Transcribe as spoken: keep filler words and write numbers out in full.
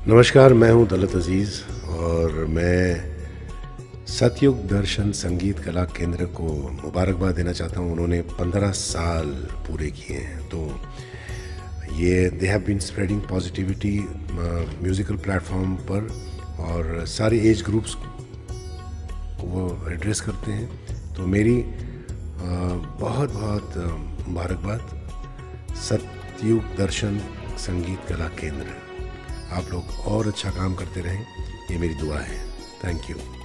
नमस्कार, मैं हूं दौलत अजीज़ और मैं सतयुग दर्शन संगीत कला केंद्र को मुबारकबाद देना चाहता हूं। उन्होंने पंद्रह साल पूरे किए हैं, तो ये they have been spreading positivity musical platform पर और सारे एज ग्रुप्स को वो एड्रेस करते हैं। तो मेरी आ, बहुत बहुत मुबारकबाद सतयुग दर्शन संगीत कला केंद्र। आप लोग और अच्छा काम करते रहें, ये मेरी दुआ है। Thank you.